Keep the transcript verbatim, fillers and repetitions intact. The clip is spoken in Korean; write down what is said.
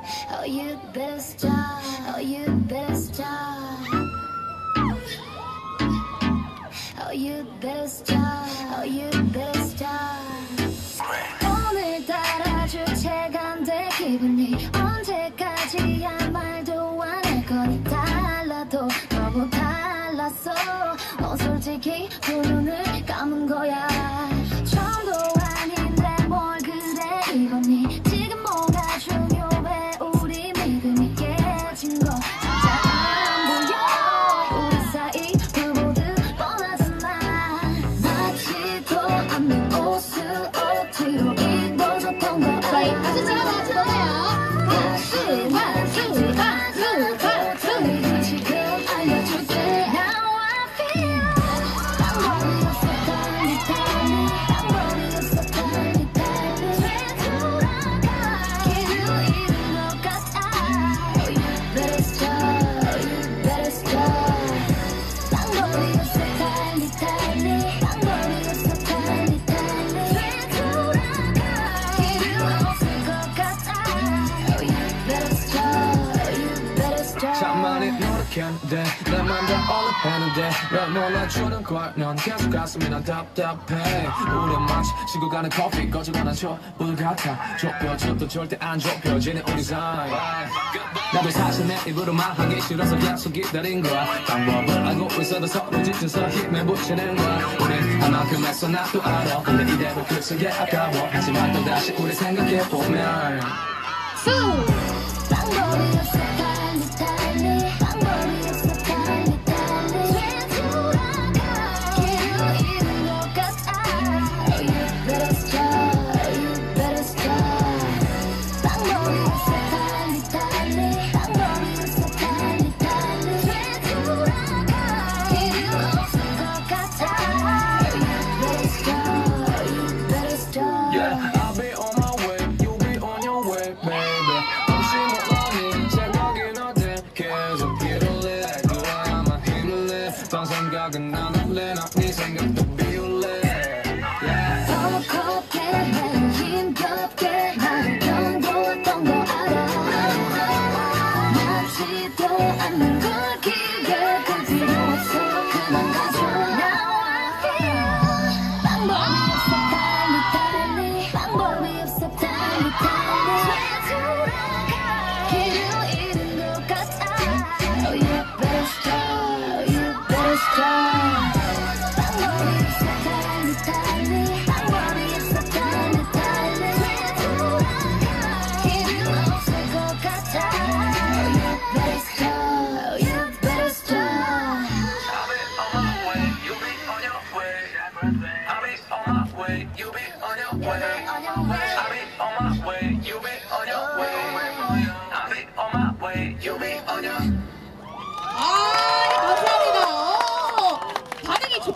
Oh, you better stop. Oh, you better stop. Oh, you better stop. Oh, you better stop. 오늘따라 주체가 안 돼 기분이 언제까지야 말도 안 할 거니 달라도 너무 달랐어. 너 솔직히 두 눈을 감은 거야. 처음도 아닌데 뭘 그래 이거니. 지금 뭐가 중요해. 우리 믿음이 깨진 거 진짜 안 보여. 우리 사이 불보듯 뻔하잖아. 맞지도 않는 옷을 어디로 입어줬던 거야. 다시 찍어봐야지 너네요. 다시 말해주지 않고 버튼을 지금 알려줄게. Now I feel 방법이 없어 달리 달리 방법이 없어 달리 달리 왜 돌아가 길을 잃은 것 같아. Oh, you better stop. You better stop. 방법이 없어 달리 달리 방법이 없어 달리 달리 왜 돌아가 길을 없을 것 같아. Oh, you better stop. You better stop. 참 많이 노력했는데 나만 다 올라했는데 날 몰라주는 걸 넌 계속 가슴이 난 답답해. 우리 마치 지고 가는 커피 꺼져가는 촛불 같아. 좁혀져도 절대 안 좁혀지는 우리 사이. 나도 사실 내 입으로 말하기 싫어서 계속 기다린 거야. 방법을 알고 있어도 서로 지쳐서 힘에 붙이는 거야. 우린 한만큼 했어 나도 알아. 근데 이대로 끝은 게 아까워. 하지만 또 다시 우리 생각해보면 방법이 없어 달리 달리 방법이 없어 달리 달리 왜 돌아가 길을 잃은 것 같아. Oh, you better stop. You better stop. 방법이 없어 달리 달리 방법이 없어 달리 달리 왜 돌아가 길을 없을 것 같아. Oh, you better stop. You better stop. Yeah, I'll be on my way, you'll be on your way, baby. 혹시 모르니 생각이 나대 계속 길을 내. 그와야만 힘을 내. 딴 생각은 안 할래. 난 네 생각도 비울래. Yeah. 더 kop게 힘겹게 나를 견뎌왔던 거 알아. 맞지도 않는 걸 기억할 필요 없어. 그만 가줘. Now I feel 방법이 없어 달리 달리 방법이 없어 달리 달리 왜 돌아가 길을 잃은 것 같아. Oh, you better stop. You better stop. 방법이 없어 달리 달리 방법이 없어 달리 달리 왜 돌아가 길을 없을 것 같아. Oh, you better stop. You better stop. I'll be on my way, you'll be on your way. I'll be on my way, you'll be on your way. I'll be on my way, you'll be on your way. I'll be on my way, you'll be on your way.